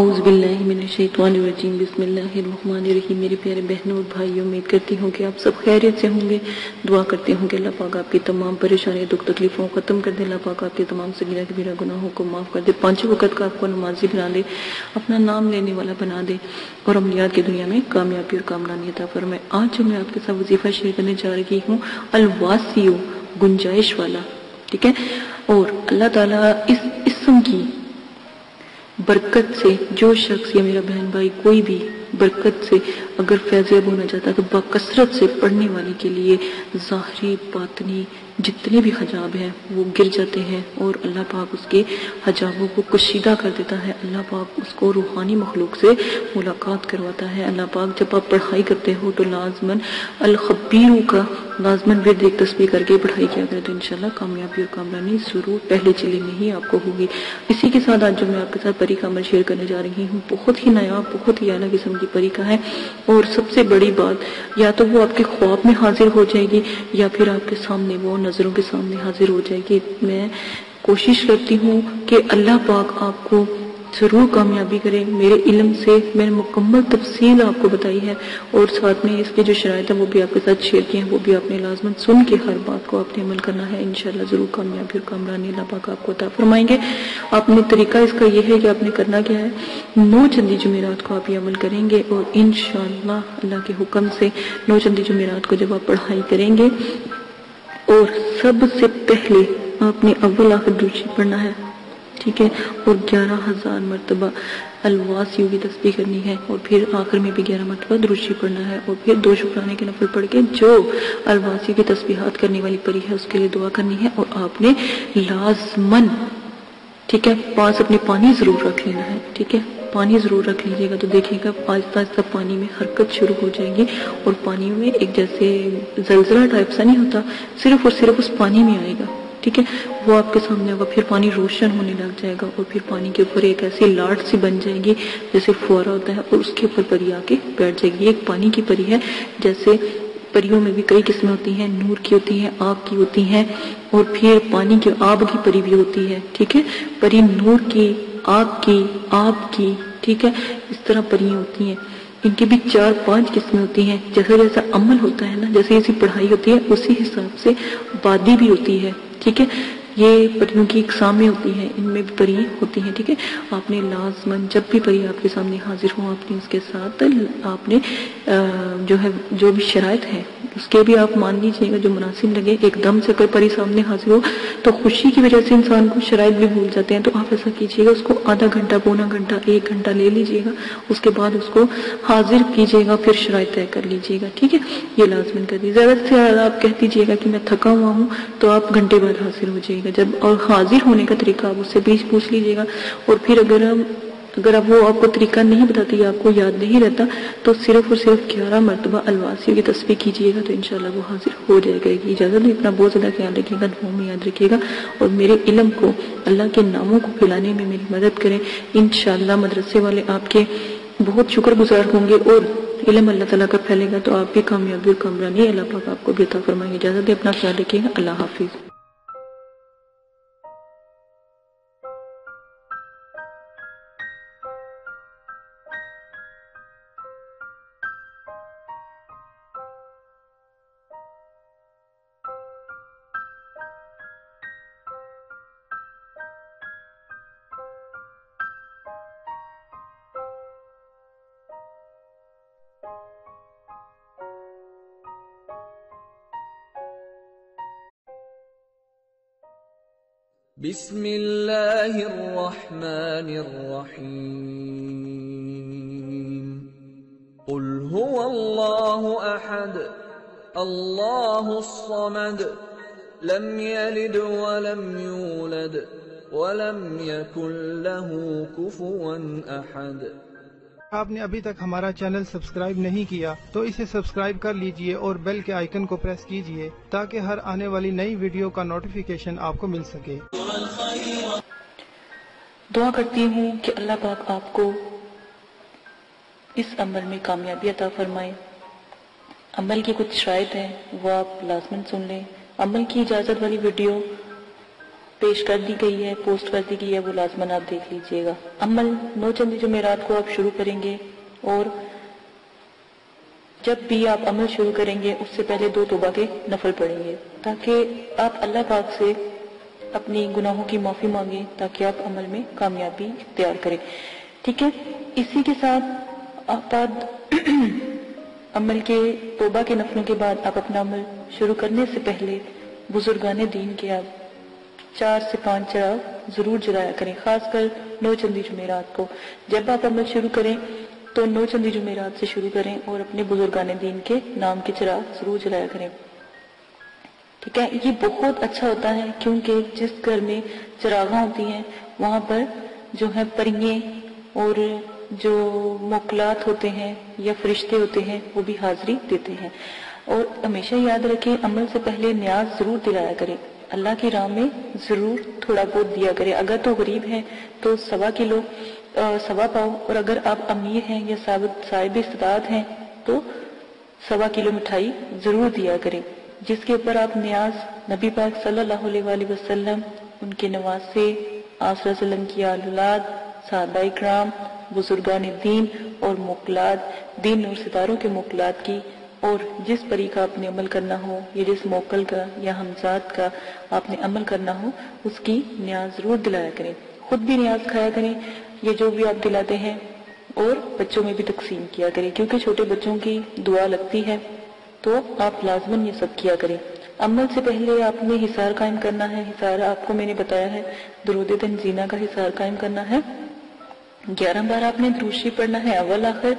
اعوذ باللہ من الشیطان الرجیم، بسم اللہ الرحمن الرحیم۔ میرے پیارے بہنوں اور بھائیوں، امید کرتی ہوں کہ آپ سب خیریت سے ہوں گے۔ دعا کرتے ہوں کہ اللہ پاک آپ کی تمام پریشانیوں دکھ تکلیفوں کو ختم کر دے، اللہ پاک آپ کے تمام صغیرہ کبیرہ گناہوں کو معاف کر دے، 5 وقت کا آپ کو نمازی بنا دے، اپنا نام لینے والا بنا دے اور عملیات کی دنیا میں کامیابی اور کامرانی عطا فرمائے۔ آج جو میں آپ کے ساتھ وظیفہ شیئر کرنے جا رہی ہوں، الواسیو، گنجائش والا، ٹھیک ہے۔ اور اللہ تعالیٰ اس اسم کی برکت سے جو شخص یا میرا بہن بھائی کوئی بھی برکت سے اگر فیضیاب ہونا چاہتا ہے تو بکثرت سے پڑھنے والے کے لیے ظاہری باطنی جتنے بھی حجاب ہیں وہ گر جاتے ہیں اور اللہ پاک اس کے حجابوں کو کشیدہ کر دیتا ہے۔ اللہ پاک اس کو روحانی مخلوق سے ملاقات کرواتا ہے۔ اللہ پاک جب آپ پڑھائی کرتے ہو تو لازماً الخبیروں کا لازماً ورد ایک تسبیح کر کے پڑھائی کیا کرے تو انشاءاللہ کامیابی اور کامرانی ضرور پہلے چلے میں ہی آپ کو ہوگی۔ اسی کے ساتھ آج جو میں آپ کے ساتھ پری کا عمل شیئر کرنے جا رہی ہوں، بہت ہی نیا، بہت ہی اعلیٰ قسم کی پری کا ہے، اور سب سے بڑی بات یا تو وہ آپ کے خواب میں حاضر ہو جائے گی یا پھر آپ کے سامنے وہ نظروں کے سامنے حاضر ہو جائے گی۔ میں کوشش کرتی ہوں کہ اللہ پاک آپ کو ضرور کامیابی کرے۔ میرے علم سے میں نے مکمل تفصیل آپ کو بتائی ہے اور ساتھ میں اس کے جو شرائط ہیں وہ بھی آپ کے ساتھ شیئر کیے ہیں، وہ بھی آپ نے لازماً سن کے ہر بات کو آپ نے عمل کرنا ہے۔ انشاءاللہ ضرور کامیابی اور کامرانی اللہ پاک آپ کو عطا فرمائیں گے۔ آپ نے طریقہ اس کا یہ ہے کہ آپ نے کرنا کیا ہے، 9 چندی جمعرات کو آپ یہ عمل کریں گے اور انشاءاللہ اللہ کے حکم سے 9 چندی جمعرات کو جب آپ پڑھائی کریں گے اور سب سے پہلے آپ نے اول آخر درود شریف پڑھنا ہے، ٹھیک ہے، اور 11,000 مرتبہ الواسیو کی تسبیح کرنی ہے اور پھر آخر میں بھی 11 مرتبہ درود شریف پڑھنا ہے اور پھر 2 شکرانے کے نفل پڑھ کے جو الواسیو کی تسبیحات کرنے والی پری ہے اس کے لیے دعا کرنی ہے اور آپ نے لازماً، ٹھیک ہے، پاس اپنے پانی ضرور رکھ لینا ہے، ٹھیک ہے، پانی ضرور رکھ لیجیے گا تو دیکھیے گا آہستہ آہستہ پانی میں حرکت شروع ہو جائے گی اور پانی میں ایک جیسے زلزلہ ٹائپ سا نہیں ہوتا، صرف اور صرف اس پانی میں آئے گا، ٹھیک ہے، وہ آپ کے سامنے ہوگا، پھر پانی روشن ہونے لگ جائے گا اور پھر پانی کے اوپر ایک ایسی لاٹ سی بن جائے گی جیسے فوارہ ہوتا ہے اور اس کے اوپر پری آ کے بیٹھ جائے گی۔ ایک پانی کی پری ہے، جیسے پریوں میں بھی کئی قسمیں ہوتی ہیں، نور کی ہوتی ہیں، آگ کی ہوتی ہیں اور پھر پانی کی آب کی پری بھی ہوتی ہے، ٹھیک ہے، پری نور کی، آگ کی، آب کی، ٹھیک ہے، اس طرح پریاں ہوتی ہیں۔ ان کی بھی 4-5 قسمیں ہوتی ہیں، جیسا جیسا عمل ہوتا ہے نا، جیسے جیسی پڑھائی ہوتی ہے اسی حساب سے وادی بھی ہوتی ہے، ٹھیک ہے، یہ پریوں کی اقسامیں ہوتی ہیں، ان میں بھی پری ہوتی ہیں، ٹھیک ہے۔ آپ نے لازماً جب بھی پری آپ کے سامنے حاضر ہوں آپ نے اس کے ساتھ آپ نے جو ہے جو بھی شرائط ہیں اس کے بھی آپ مان لیجیے گا جو مناسب لگے۔ ایک دم سے اگر پری سامنے حاضر ہو تو خوشی کی وجہ سے انسان کو شرائط بھی بھول جاتے ہیں، تو آپ ایسا کیجیے گا اس کو آدھا گھنٹہ، پونا گھنٹہ، 1 گھنٹہ لے لیجیے گا، اس کے بعد اس کو حاضر کیجیے گا، پھر شرائط طے کر لیجیے گا، ٹھیک ہے، یہ لازماً کر دیجیے۔ زیادہ سے زیادہ آپ کہہ دیجیے گا کہ میں تھکا ہوا ہوں تو آپ گھنٹے بعد حاضر ہو جائیے گا جب، اور حاضر ہونے کا طریقہ آپ اس سے بھی پوچھ لیجیے گا، اور پھر اگر اب وہ آپ کو طریقہ نہیں بتاتی یا آپ کو یاد نہیں رہتا تو صرف اور صرف 11 مرتبہ الواسیو کی تسبیح کیجیے گا تو انشاءاللہ وہ حاضر ہو جائے گا۔ اجازت ہے، اپنا بہت زیادہ خیال رکھیے گا، دعاؤں میں یاد رکھیے گا اور میرے علم کو، اللہ کے ناموں کو پھیلانے میں میری مدد کریں۔ انشاءاللہ مدرسے والے آپ کے بہت شکر گزار ہوں گے اور علم اللہ تعالیٰ کا پھیلے گا تو آپ بھی کامیابی اور کامرانی اللہ پاک آپ کو بھی عطا فرمائیں گے۔ اجازت ہے، اپنا خیال رکھیے گا، اللہ حافظ۔ بسم اللہ الرحمن الرحیم، قل هو اللہ احد اللہ الصمد لم یلد ولم یولد ولم یکن له کفوا احد۔ آپ نے ابھی تک ہمارا چینل سبسکرائب نہیں کیا تو اسے سبسکرائب کر لیجئے اور بیل کے آئیکن کو پریس کیجئے تاکہ ہر آنے والی نئی ویڈیو کا نوٹیفیکیشن آپ کو مل سکے۔ دعا کرتی ہوں کہ اللہ پاک آپ کو اس عمل میں کامیابی عطا فرمائے۔ عمل کی کچھ شرائط ہیں وہ آپ لازماً سن لیں۔ عمل کی اجازت والی ویڈیو پیش کر دی گئی ہے، پوسٹ کر دی گئی ہے، وہ لازماً آپ دیکھ لیجئے گا۔ عمل 9 چند جمعرات کو آپ شروع کریں گے، اور جب بھی آپ عمل شروع کریں گے اس سے پہلے 2 توبہ کے نفل پڑھیں گے، تاکہ آپ اللہ پاک سے اپنی گناہوں کی معافی مانگیں، تاکہ آپ عمل میں کامیابی اختیار کریں، ٹھیک ہے۔ اسی کے ساتھ آپ عمل کے توبہ کے نفلوں کے بعد آپ اپنا عمل شروع کرنے سے پہلے بزرگان دین کے آپ 4 سے 5 چراغ ضرور جلایا کریں، خاص کر 9 چندی جمعرات کو۔ جب آپ عمل شروع کریں تو 9 چندی جمعرات سے شروع کریں اور اپنے بزرگان دین کے نام کے چراغ ضرور جلایا کریں، ٹھیک ہے۔ یہ بہت اچھا ہوتا ہے، کیونکہ جس گھر میں چراغاں ہوتی ہیں وہاں پر جو ہے پریے اور جو موکلات ہوتے ہیں یا فرشتے ہوتے ہیں وہ بھی حاضری دیتے ہیں۔ اور ہمیشہ یاد رکھیں، عمل سے پہلے نیاز ضرور دلایا کریں، اللہ کی راہ میں ضرور تھوڑا بہت دیا کریں۔ اگر تو غریب ہیں تو 1.25 کلو 1.25 پاؤ، اور اگر آپ امیر ہیں یا صاحب استطاعت ہیں تو 1.25 کلو مٹھائی ضرور دیا کریں، جس کے اوپر آپ نیاز نبی پاک صلی اللہ علیہ وآلہ وسلم، ان کے نواسے، آپ صلی اللہ علیہ وسلم کی اولاد، صحابہ اکرام، بزرگان دین اور موکلات، دین اور ستاروں کے موکلات کی، اور جس پری کا آپ نے عمل کرنا ہو یا جس موکل کا یا ہمزاد کا آپ نے عمل کرنا ہو اس کی نیاز ضرور دلایا کریں۔ خود بھی نیاز کھایا کریں، یہ جو بھی آپ دلاتے ہیں، اور بچوں میں بھی تقسیم کیا کریں، کیونکہ چھوٹے بچوں کی دعا لگتی ہے، تو آپ لازماً یہ سب کیا کریں۔ عمل سے پہلے آپ نے حصار قائم کرنا ہے۔ حصار آپ کو میں نے بتایا ہے، درود تنزینہ کا حصار قائم کرنا ہے۔ 11 بار آپ نے درود شریف پڑھنا ہے اول آخر،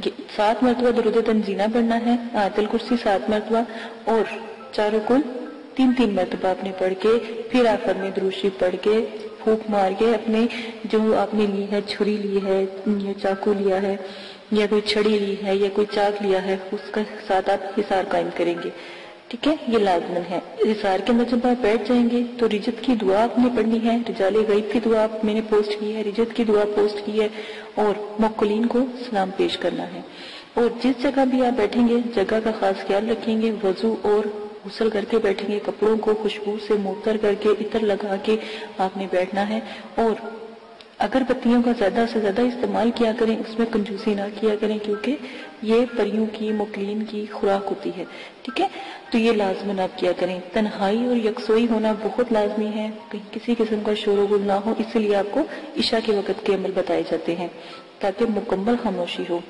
7 مرتبہ درود تنزینہ پڑھنا ہے، آیت الکرسی 7 مرتبہ، اور چاروں کل 3 مرتبہ آپ نے پڑھ کے پھر آخر میں درود شریف پڑھ کے پھونک مار کے اپنے جو آپ نے لی ہے، چھری لی ہے یا چاقو لیا ہے یا کوئی چھڑی لی ہے یا کوئی چاک لیا ہے، اس کا ساتھ آپ حصار قائم کریں گے، ٹھیک ہے۔ یہ لازمن ہے۔ حصار کے اندر جب آپ بیٹھ جائیں گے تو رجت کی دعا آپ نے پڑھنی ہے، رجال غیب کی دعا میں نے پوسٹ کی ہے، رجت کی دعا پوسٹ کی ہے، اور موکلین کو سلام پیش کرنا ہے۔ اور جس جگہ بھی آپ بیٹھیں گے جگہ کا خاص خیال رکھیں گے، وضو اور غسل کر کے بیٹھیں گے، کپڑوں کو خوشبو سے معطر کر کے عطر لگا کے آپ نے بیٹھنا ہے، اور اگر بتیوں کا زیادہ سے زیادہ استعمال کیا کریں، اس میں کنجوسی نہ کیا کریں، کیونکہ یہ پریوں کی موکلین کی خوراک ہوتی ہے، ٹھیک ہے۔ تو یہ لازماً آپ کیا کریں۔ تنہائی اور یکسوئی ہونا بہت لازمی ہے، کہیں کسی قسم کا شور و غل نہ ہو، اس لیے آپ کو عشاء کے وقت کے عمل بتائے جاتے ہیں تاکہ مکمل خاموشی ہو۔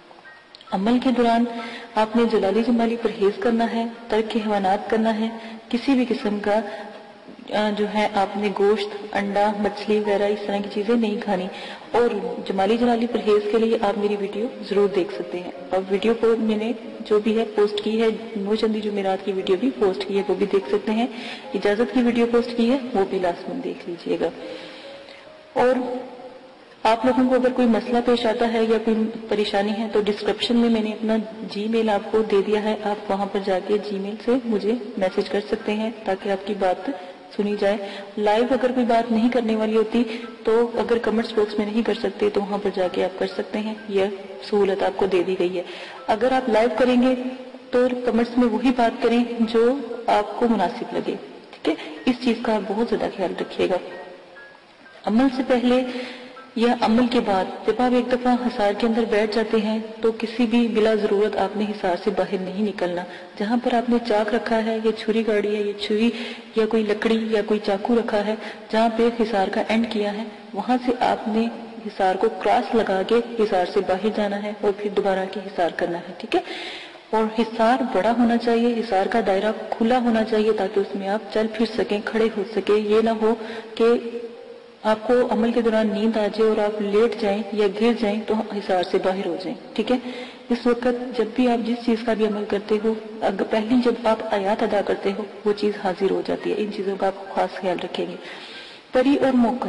عمل کے دوران آپ نے جلالی جمالی پرہیز کرنا ہے، ترک حیوانات کرنا ہے، کسی بھی قسم کا جو ہے آپ نے گوشت، انڈا، مچھلی وغیرہ اس طرح کی چیزیں نہیں کھانی، اور جمالی جلالی پرہیز کے لیے آپ میری ویڈیو ضرور دیکھ سکتے ہیں، اور ویڈیو کو میں نے جو بھی ہے پوسٹ کی ہے، 9 چندی جمعرات کی ویڈیو بھی پوسٹ کی ہے، وہ بھی دیکھ سکتے ہیں، اجازت کی ویڈیو پوسٹ کی ہے، وہ بھی لازماً دیکھ لیجئے گا۔ اور آپ لوگوں کو اگر کوئی مسئلہ پیش آتا ہے یا کوئی پریشانی ہے تو ڈسکرپشن میں نے اپنا جی میل آپ کو دے دیا ہے، آپ وہاں پر جا کے جی میل سے مجھے میسج کر سکتے ہیں تاکہ آپ کی بات سنی جائے۔ لائیو اگر کوئی بات نہیں کرنے والی ہوتی تو اگر کمنٹس باکس میں نہیں کر سکتے تو وہاں پر جا کے آپ کر سکتے ہیں، یہ سہولت آپ کو دے دی گئی ہے۔ اگر آپ لائیو کریں گے تو کمنٹس میں وہی بات کریں جو آپ کو مناسب لگے، ٹھیک ہے۔ اس چیز کا آپ بہت زیادہ خیال رکھیے گا۔ عمل سے پہلے یا عمل کے بعد جب آپ ایک دفعہ حصار کے اندر بیٹھ جاتے ہیں تو کسی بھی بلا ضرورت آپ نے حصار سے باہر نہیں نکلنا۔ جہاں پر آپ نے چاک رکھا ہے یا چھری گاڑی ہے یا چھری یا کوئی لکڑی یا کوئی چاقو رکھا ہے، جہاں پہ حصار کا اینڈ کیا ہے وہاں سے آپ نے حصار کو کراس لگا کے حصار سے باہر جانا ہے اور پھر دوبارہ کے حصار کرنا ہے، ٹھیک ہے۔ اور حصار بڑا ہونا چاہیے، حصار کا دائرہ کھلا ہونا چاہیے تاکہ اس میں آپ چل پھر سکیں، کھڑے ہو سکیں۔ یہ نہ ہو کہ آپ کو عمل کے دوران نیند آ جائے اور آپ لیٹ جائیں یا گر جائیں تو حصار سے باہر ہو جائیں، ٹھیک ہے۔ اس وقت جب بھی آپ جس چیز کا بھی عمل کرتے ہو، پہلی جب آپ آیات ادا کرتے ہو وہ چیز حاضر ہو جاتی ہے، ان چیزوں کا آپ خاص خیال رکھیں گے۔ پری اور موکل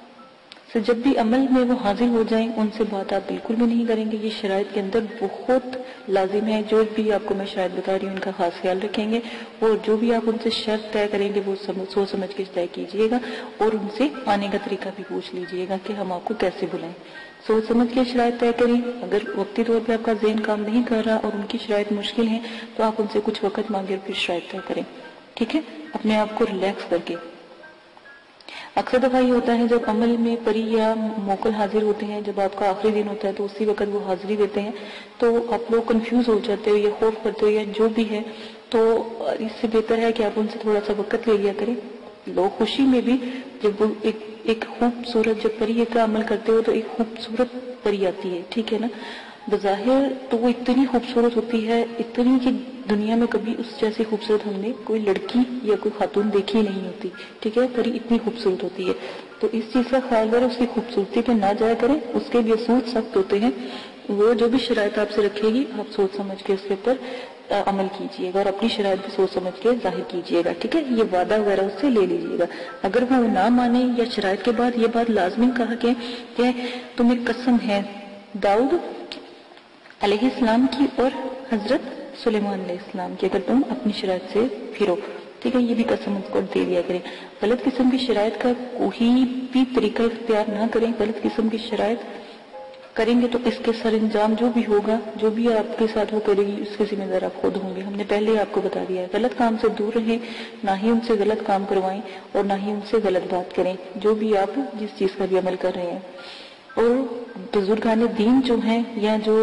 سے جب بھی عمل میں وہ حاضر ہو جائیں ان سے بات آپ بالکل بھی نہیں کریں گے، یہ شرائط کے اندر بہت لازم ہے۔ جو بھی آپ کو میں شرائط بتا رہی ہوں ان کا خاص خیال رکھیں گے، اور جو بھی آپ ان سے شرط طے کریں گے وہ سوچ سمجھ کے طے کیجئے گا، اور ان سے آنے کا طریقہ بھی پوچھ لیجئے گا کہ ہم آپ کو کیسے بلائیں۔ سوچ سمجھ کے شرائط طے کریں۔ اگر وقتی طور پہ آپ کا ذہن کام نہیں کر رہا اور ان کی شرائط مشکل ہیں تو آپ ان سے کچھ وقت مانگے اور پھر شرائط طے کریں، ٹھیک ہے، اپنے آپ کو ریلیکس کر کے۔ اکثر دفعہ یہ ہوتا ہے جب عمل میں پری یا موکل حاضر ہوتے ہیں، جب آپ کا آخری دن ہوتا ہے تو اسی وقت وہ حاضری دیتے ہیں، تو آپ لوگ کنفیوز ہو جاتے ہو یا خوف کرتے ہو یا جو بھی ہے، تو اس سے بہتر ہے کہ آپ ان سے تھوڑا سا وقت لے لیا کریں. لوگ خوشی میں بھی جب وہ ایک خوبصورت جب پری کا عمل کرتے ہو تو ایک خوبصورت پری آتی ہے، ٹھیک ہے نا. بظاہر تو وہ اتنی خوبصورت ہوتی ہے، اتنی کہ دنیا میں کبھی اس جیسی خوبصورت ہم نے کوئی لڑکی یا کوئی خاتون دیکھی نہیں ہوتی، ٹھیک ہے. پری اتنی خوبصورت ہوتی ہے، تو اس چیز کا خیال کریں، اس کی خوبصورتی پہ نہ جایا کریں. اس کے بھی اصول سخت ہوتے ہیں، وہ جو بھی شرائط آپ سے رکھے گی آپ سوچ سمجھ کے اس کے اوپر عمل کیجئے گا اور اپنی شرائط بھی سوچ سمجھ کے ظاہر کیجئے گا، ٹھیک ہے. یہ وعدہ وغیرہ اس سے لے لیجئے گا. اگر وہ نہ مانے یا شرائط کے بعد یہ بات لازمی کہا کہ تمہیں قسم ہے داؤد علیہ السلام کی اور حضرت سلیمان علیہ السلام کی، اگر تم اپنی شرائط سے پھرو، ٹھیک ہے. یہ بھی قسم اس کو دے دیا کریں. غلط قسم کی شرائط کا کوئی بھی طریقہ اختیار نہ کریں. غلط قسم کی شرائط کریں گے تو اس کے سر انجام جو بھی ہوگا، جو بھی آپ کے ساتھ وہ کرے گی، اس کے ذمہ دار آپ خود ہوں گے. ہم نے پہلے آپ کو بتا دیا ہے. غلط کام سے دور رہیں، نہ ہی ان سے غلط کام کروائیں اور نہ ہی ان سے غلط بات کریں، جو بھی آپ جس چیز کا بھی عمل کر رہے ہیں. اور بزرگان دین جو ہیں یا جو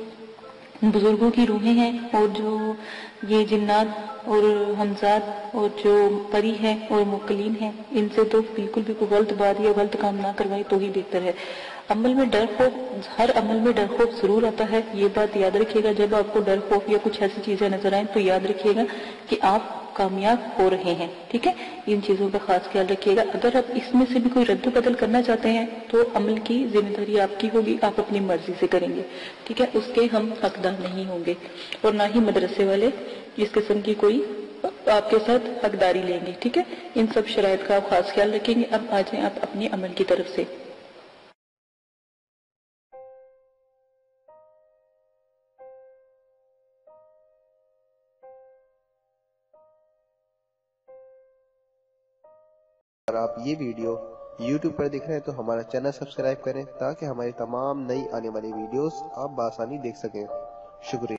بزرگوں کی روحیں ہیں اور جو یہ جنات اور حمزات اور جو پری ہیں اور موکلین ہیں، ان سے تو بالکل بھی کوئی غلط بات یا غلط کام نہ کروائیں تو ہی بہتر ہے. عمل میں ڈر خوف، ہر عمل میں ڈر خوف ضرور آتا ہے، یہ بات یاد رکھیے گا. جب آپ کو ڈر خوف یا کچھ ایسی چیزیں نظر آئیں تو یاد رکھیے گا کہ آپ کامیاب ہو رہے ہیں، ٹھیک ہے. ان چیزوں کا خاص خیال رکھیے گا. اگر آپ اس میں سے بھی کوئی رد و بدل کرنا چاہتے ہیں تو عمل کی ذمہ داری آپ کی ہوگی، آپ اپنی مرضی سے کریں گے، ٹھیک ہے. اس کے ہم حقدار نہیں ہوں گے اور نہ ہی مدرسے والے اس قسم کی کوئی آپ کے ساتھ حقداری لیں گے، ٹھیک ہے. ان سب شرائط کا آپ خاص خیال رکھیں گے. اب آ جائیں آپ اپنے عمل کی طرف سے. اگر آپ یہ ویڈیو YouTube پر دیکھ رہے ہیں تو ہمارا چینل سبسکرائب کریں تاکہ ہماری تمام نئی آنے والی ویڈیوز آپ بآسانی دیکھ سکیں. شکریہ.